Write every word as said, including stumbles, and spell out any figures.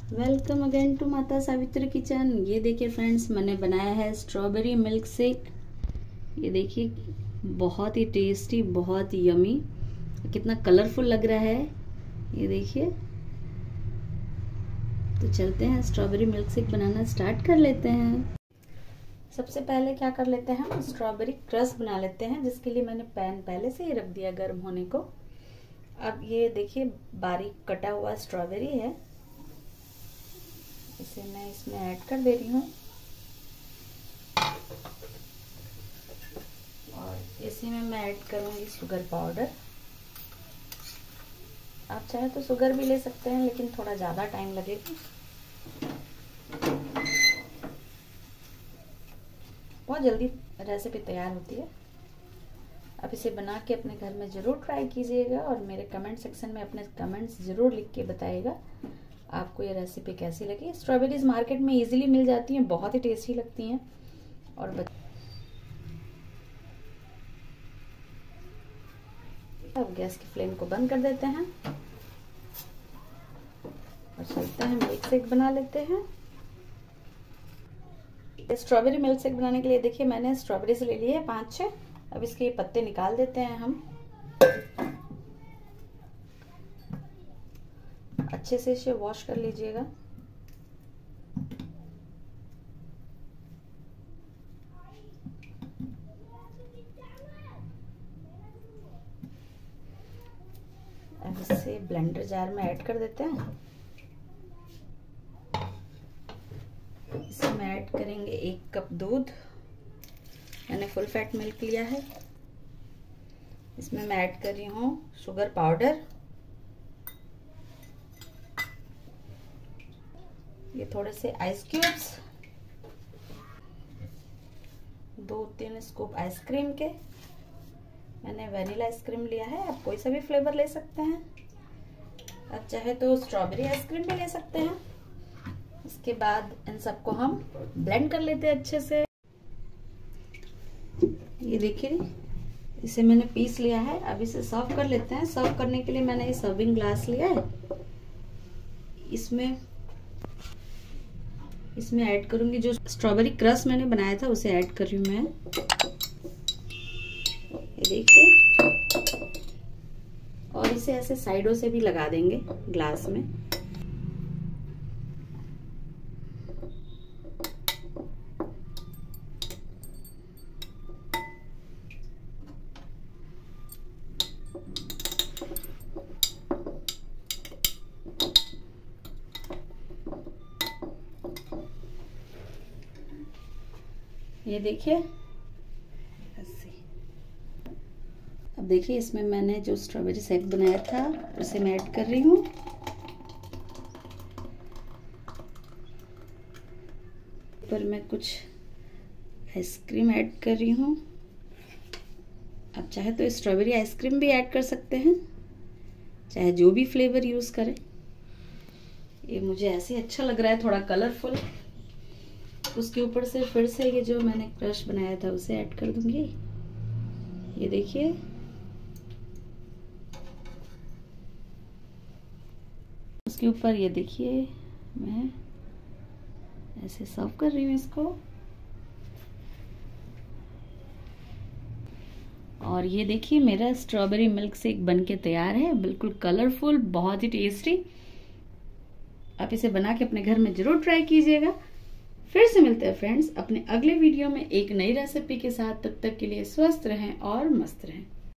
Welcome again to माता Savitri kitchen. ये देखिए फ्रेंड्स, मैंने बनाया है स्ट्रॉबेरी मिल्क शेक। ये देखिए बहुत ही टेस्टी, बहुत ही यमी, कितना कलरफुल लग रहा है। ये देखिए, तो चलते हैं स्ट्रॉबेरी मिल्क शेक बनाना स्टार्ट कर लेते हैं। सबसे पहले क्या कर लेते हैं, हम स्ट्रॉबेरी क्रश बना लेते हैं, जिसके लिए मैंने पैन पहले से ही रख दिया गर्म होने को। अब ये देखिए बारीक कटा हुआ स्ट्रॉबेरी है, इसे मैं इसमें ऐड कर दे रही हूँ और इसी में मैं ऐड करूँगी शुगर पाउडर। आप चाहे तो शुगर भी ले सकते हैं, लेकिन थोड़ा ज़्यादा टाइम लगेगा। बहुत जल्दी रेसिपी तैयार होती है। अब इसे बना के अपने घर में ज़रूर ट्राई कीजिएगा और मेरे कमेंट सेक्शन में अपने कमेंट्स ज़रूर लिख के बताइएगा आपको ये रेसिपी कैसी लगी। स्ट्रॉबेरीज मार्केट में इजीली मिल जाती हैं, बहुत ही टेस्टी लगती हैं। और बत... अब गैस की फ्लेम को बंद कर देते हैं और चलते हैं मिल्क शेक बना लेते हैं। स्ट्रॉबेरी मिल्क शेक बनाने के लिए देखिए मैंने स्ट्रॉबेरीज ले ली है पाँच छः। अब इसके ये पत्ते निकाल देते हैं हम। अच्छे से इसे वॉश कर लीजिएगा। अब इसे ब्लेंडर जार में ऐड कर देते हैं। इसमें ऐड करेंगे एक कप दूध। मैंने फुल फैट मिल्क लिया है। इसमें मैं ऐड कर रही हूँ शुगर पाउडर। ये थोड़े से आइस क्यूब्स, दो तीन स्कूप आइसक्रीम के। मैंने वनीला आइसक्रीम लिया है, आप कोई सा भी फ्लेवर ले सकते हैं। आप चाहे तो स्ट्रॉबेरी आइसक्रीम भी ले सकते हैं। इसके बाद इन सबको हम ब्लेंड कर लेते हैं अच्छे से। ये देखिए इसे मैंने पीस लिया है। अब इसे सर्व कर लेते हैं। सर्व करने के लिए मैंने ये सर्विंग ग्लास लिया है। इसमें इसमें ऐड करूंगी जो स्ट्रॉबेरी क्रश मैंने बनाया था, उसे ऐड कर रही हूँ मैं। ये देखिए, और इसे ऐसे साइडों से भी लगा देंगे ग्लास में। ये देखिए, अब देखिए इसमें मैंने जो स्ट्रॉबेरी शेक बनाया था उसे मैं ऐड कर रही हूँ। ऊपर मैं कुछ आइसक्रीम ऐड कर रही हूँ। आप चाहे तो स्ट्रॉबेरी आइसक्रीम भी ऐड कर सकते हैं, चाहे जो भी फ्लेवर यूज़ करें। ये मुझे ऐसे अच्छा लग रहा है, थोड़ा कलरफुल। उसके ऊपर से फिर से ये जो मैंने क्रश बनाया था उसे ऐड कर दूंगी। ये देखिए, उसके ऊपर ये देखिए मैं ऐसे सर्व कर रही हूँ इसको। और ये देखिए मेरा स्ट्रॉबेरी मिल्क शेक बनके तैयार है, बिल्कुल कलरफुल, बहुत ही टेस्टी। आप इसे बना के अपने घर में जरूर ट्राई कीजिएगा। फिर से मिलते हैं फ्रेंड्स अपने अगले वीडियो में एक नई रेसिपी के साथ। तब तक के लिए स्वस्थ रहें और मस्त रहें।